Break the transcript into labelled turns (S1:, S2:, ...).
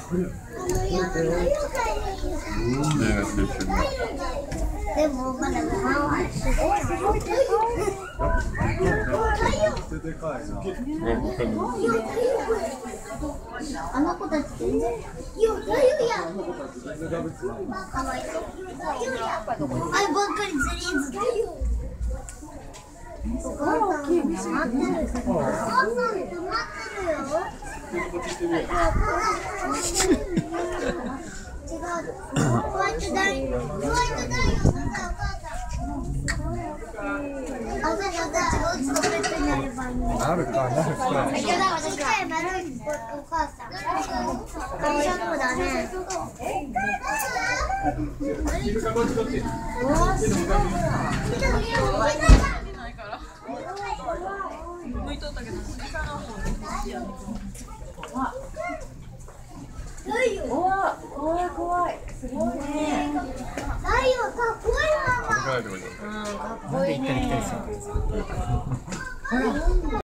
S1: でもまだ5万はすごいあの子たち全然かわいそう。あればっかりずりずり。お母さん止まってる。お母さん止まってるよ。違う。ホワイトダイヤ。ホワイトダイヤ。あたたちがうちのベッドになればいい。
S2: なるか。
S1: ちっちゃい丸いお母さん。紙ショップだね。
S3: 向いとったけど、小さな方がいいや。怖い。すごいね。
S1: 太陽かっこいいママ。
S3: かっこいいね。